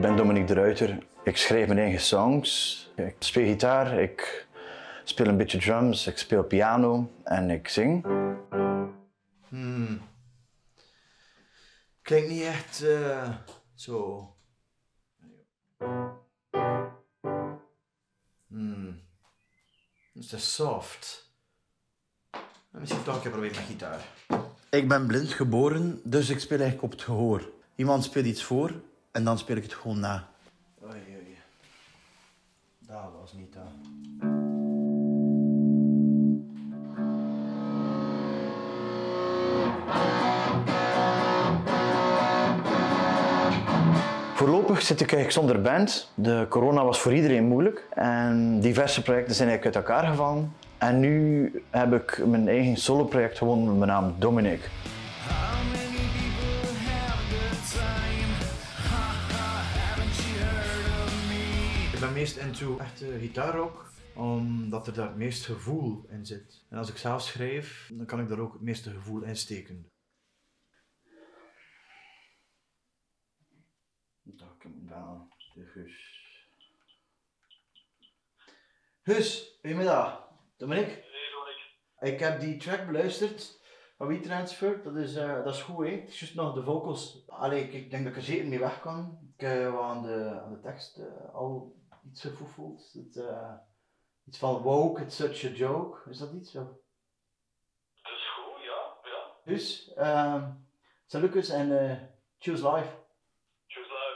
ben Dominique de Ruiter. Ik schrijf mijn eigen songs. Ik speel gitaar, ik speel een beetje drums, ik speel piano en ik zing. Klinkt niet echt zo. Het is soft. Misschien toch een keer proberen met gitaar. Ik ben blind geboren, dus ik speel eigenlijk op het gehoor. Iemand speelt iets voor en dan speel ik het gewoon na. Oei, oei. Dat was niet dat. Voorlopig zit ik eigenlijk zonder band. De corona was voor iedereen moeilijk en diverse projecten zijn eigenlijk uit elkaar gevallen. En nu heb ik mijn eigen solo-project gewonnen met mijn naam Dominic. Ik ben meest into echte gitaarrock, omdat er daar het meest gevoel in zit. En als ik zelf schrijf, dan kan ik daar ook het meeste gevoel in steken. De Guus. Guus, goedemiddag. Dominic? Hey Dominic. Ik heb die track beluisterd van WeTransfer. Dat is goed, hè? Het is juist nog de vocals. Allee, ik denk dat ik er zeker mee weg kan. Ik heb aan de tekst al iets gevoeld. Iets van woke, it's such a joke. Is dat iets zo? Dat is goed, ja. Dus, St. Lucas en Choose Life. Choose life.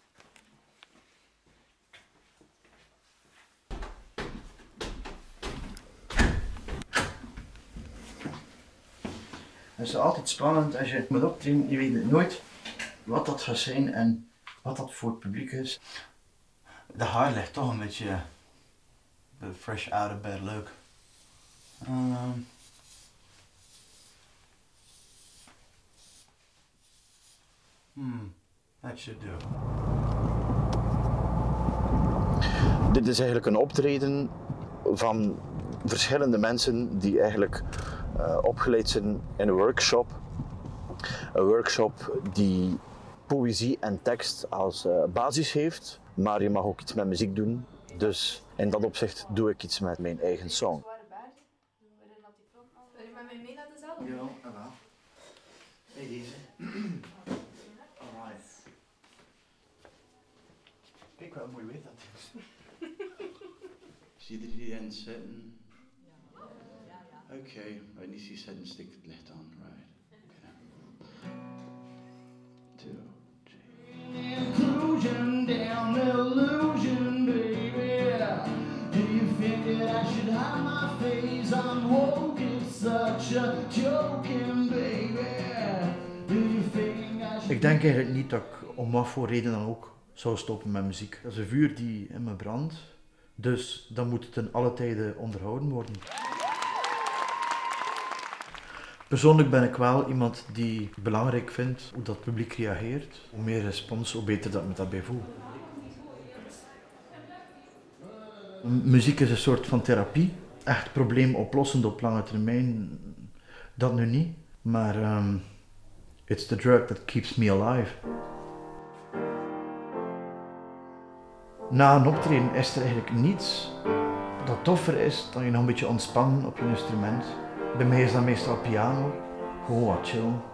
Het is altijd spannend als je moet optreden, je weet nooit wat dat gaat zijn en wat dat voor het publiek is. De haar ligt toch een beetje fresh out of bed leuk. That should do. Dit is eigenlijk een optreden van verschillende mensen die eigenlijk opgeleid zijn in een workshop. Een workshop die poëzie en tekst als basis heeft, maar je mag ook iets met muziek doen. Dus in dat opzicht doe ik iets met mijn eigen song. Wil je met mij mee naar de zaal? Ja, wel. Hey, deze. Alright. Kijk wat mooi weet dat is. Zie je die in zitten? Oké, maar niet zien zitten, stikt het licht aan. Right. Okay. 2, 3. Inclusion down illusion, baby. Do you think that I should hide my face? I'm woke, it's such a joking, baby. Do you think I should... Ik denk eigenlijk niet dat ik om wat voor reden dan ook zou stoppen met muziek. Dat is een vuur die in me brandt, dus dan moet het ten alle tijden onderhouden worden. Persoonlijk ben ik wel iemand die belangrijk vindt hoe dat het publiek reageert. Hoe meer respons, hoe beter dat ik me daarbij voel. Muziek is een soort van therapie. Echt probleemoplossend op lange termijn, dat nu niet. Maar it's the drug that keeps me alive. Na een optreden is er eigenlijk niets dat toffer is dan je nog een beetje ontspannen op je instrument. Bij mij is dat meestal piano, gewoon wat chillen.